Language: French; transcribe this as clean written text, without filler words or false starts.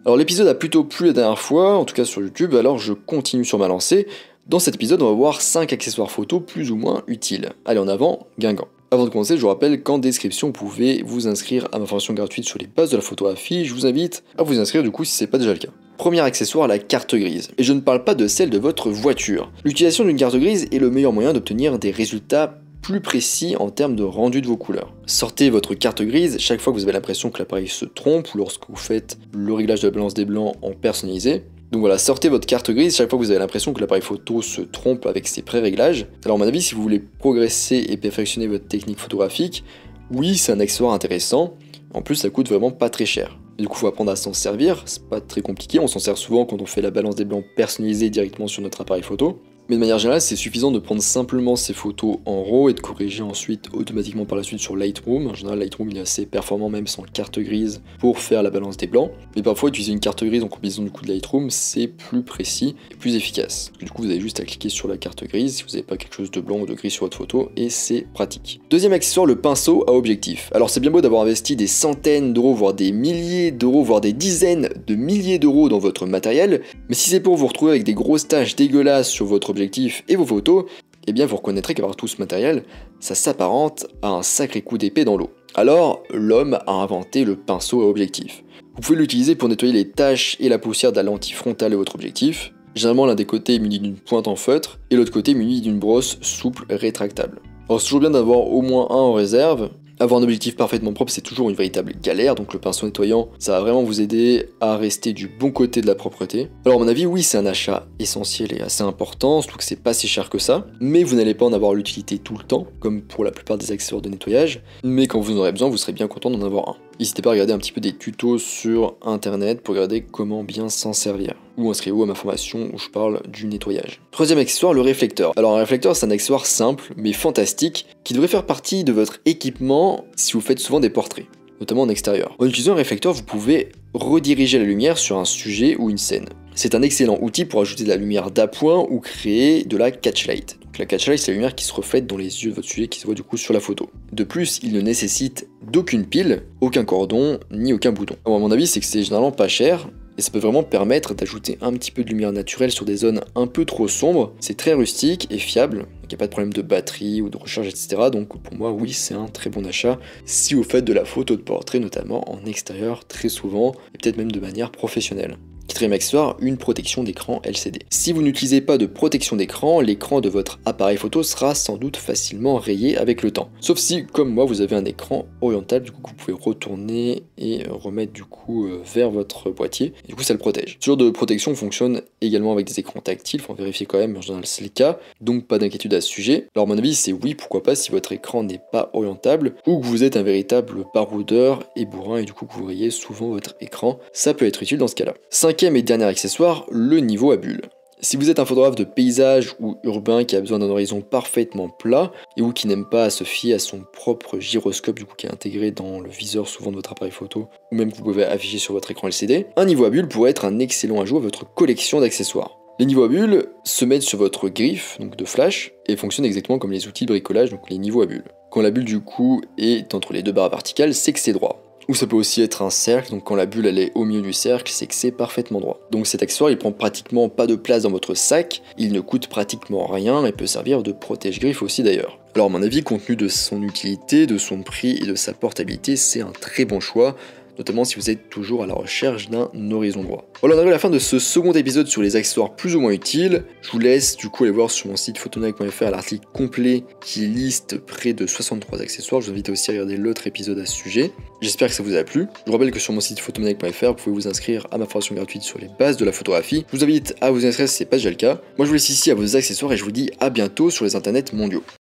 Alors l'épisode a plutôt plu la dernière fois, en tout cas sur YouTube, alors je continue sur ma lancée. Dans cet épisode, on va voir 5 accessoires photo plus ou moins utiles. Allez, en avant, Guingamp. Avant de commencer, je vous rappelle qu'en description, vous pouvez vous inscrire à ma formation gratuite sur les bases de la photographie. Je vous invite à vous inscrire du coup si c'est pas déjà le cas. Premier accessoire, la carte grise. Et je ne parle pas de celle de votre voiture. L'utilisation d'une carte grise est le meilleur moyen d'obtenir des résultats plus précis en termes de rendu de vos couleurs. Sortez votre carte grise chaque fois que vous avez l'impression que l'appareil se trompe ou lorsque vous faites le réglage de la balance des blancs en personnalisé. Donc voilà, sortez votre carte grise chaque fois que vous avez l'impression que l'appareil photo se trompe avec ses pré-réglages. Alors à mon avis, si vous voulez progresser et perfectionner votre technique photographique, oui, c'est un accessoire intéressant. En plus, ça coûte vraiment pas très cher. Du coup, il faut apprendre à s'en servir, c'est pas très compliqué, on s'en sert souvent quand on fait la balance des blancs personnalisée directement sur notre appareil photo. Mais de manière générale, c'est suffisant de prendre simplement ces photos en RAW et de corriger ensuite automatiquement par la suite sur Lightroom. En général, Lightroom il est assez performant même sans carte grise pour faire la balance des blancs. Mais parfois, utiliser une carte grise en combinaison du coup de Lightroom, c'est plus précis et plus efficace. Du coup, vous avez juste à cliquer sur la carte grise si vous n'avez pas quelque chose de blanc ou de gris sur votre photo et c'est pratique. Deuxième accessoire, le pinceau à objectif. Alors c'est bien beau d'avoir investi des centaines d'euros, voire des milliers d'euros, voire des dizaines de milliers d'euros dans votre matériel, mais si c'est pour vous retrouver avec des grosses taches dégueulasses sur votre objectif et vos photos, eh bien vous reconnaîtrez qu'avoir tout ce matériel, ça s'apparente à un sacré coup d'épée dans l'eau. Alors, l'homme a inventé le pinceau à objectif. Vous pouvez l'utiliser pour nettoyer les taches et la poussière de la lentille frontale de votre objectif. Généralement, l'un des côtés est muni d'une pointe en feutre et l'autre côté muni d'une brosse souple rétractable. Alors c'est toujours bien d'avoir au moins un en réserve. Avoir un objectif parfaitement propre, c'est toujours une véritable galère, donc le pinceau nettoyant, ça va vraiment vous aider à rester du bon côté de la propreté. Alors à mon avis, oui, c'est un achat essentiel et assez important, surtout que c'est pas si cher que ça, mais vous n'allez pas en avoir l'utilité tout le temps, comme pour la plupart des accessoires de nettoyage, mais quand vous en aurez besoin, vous serez bien content d'en avoir un. N'hésitez pas à regarder un petit peu des tutos sur internet pour regarder comment bien s'en servir. Ou inscrivez-vous à ma formation où je parle du nettoyage. Troisième accessoire, le réflecteur. Alors un réflecteur, c'est un accessoire simple mais fantastique qui devrait faire partie de votre équipement si vous faites souvent des portraits, notamment en extérieur. En utilisant un réflecteur, vous pouvez rediriger la lumière sur un sujet ou une scène. C'est un excellent outil pour ajouter de la lumière d'appoint ou créer de la catchlight. Donc la catchlight, c'est la lumière qui se reflète dans les yeux de votre sujet qui se voit du coup sur la photo. De plus, il ne nécessite d'aucune pile, aucun cordon, ni aucun bouton. Alors, à mon avis, c'est que c'est généralement pas cher, et ça peut vraiment permettre d'ajouter un petit peu de lumière naturelle sur des zones un peu trop sombres. C'est très rustique et fiable, il n'y a pas de problème de batterie ou de recharge, etc. Donc pour moi, oui, c'est un très bon achat si vous faites de la photo de portrait, notamment en extérieur très souvent, et peut-être même de manière professionnelle. Quatrième accessoire, une protection d'écran LCD. Si vous n'utilisez pas de protection d'écran, l'écran de votre appareil photo sera sans doute facilement rayé avec le temps. Sauf si, comme moi, vous avez un écran oriental, du coup que vous pouvez retourner et remettre du coup vers votre boîtier, et du coup ça le protège. Ce genre de protection fonctionne également avec des écrans tactiles, faut en vérifier quand même, mais en général c'est le cas, donc pas d'inquiétude à ce sujet. Alors à mon avis, c'est oui, pourquoi pas si votre écran n'est pas orientable, ou que vous êtes un véritable baroudeur et bourrin, et du coup que vous rayez souvent votre écran, ça peut être utile dans ce cas-là. Cinquième et dernier accessoire, le niveau à bulles. Si vous êtes un photographe de paysage ou urbain qui a besoin d'un horizon parfaitement plat et ou qui n'aime pas se fier à son propre gyroscope du coup qui est intégré dans le viseur souvent de votre appareil photo ou même que vous pouvez afficher sur votre écran LCD, un niveau à bulles pourrait être un excellent ajout à votre collection d'accessoires. Les niveaux à bulles se mettent sur votre griffe, donc de flash, et fonctionnent exactement comme les outils de bricolage, donc les niveaux à bulles. Quand la bulle du coup est entre les deux barres verticales, c'est que c'est droit. Ou ça peut aussi être un cercle, donc quand la bulle elle est au milieu du cercle, c'est que c'est parfaitement droit. Donc cet accessoire il prend pratiquement pas de place dans votre sac, il ne coûte pratiquement rien et peut servir de protège-griffe aussi d'ailleurs. Alors à mon avis, compte tenu de son utilité, de son prix et de sa portabilité, c'est un très bon choix, notamment si vous êtes toujours à la recherche d'un horizon droit. Voilà, on arrive à la fin de ce second épisode sur les accessoires plus ou moins utiles. Je vous laisse du coup aller voir sur mon site photonac.fr l'article complet qui liste près de 63 accessoires. Je vous invite aussi à regarder l'autre épisode à ce sujet. J'espère que ça vous a plu. Je vous rappelle que sur mon site photonac.fr, vous pouvez vous inscrire à ma formation gratuite sur les bases de la photographie. Je vous invite à vous inscrire si ce n'est pas déjà le cas. Moi je vous laisse ici à vos accessoires et je vous dis à bientôt sur les internets mondiaux.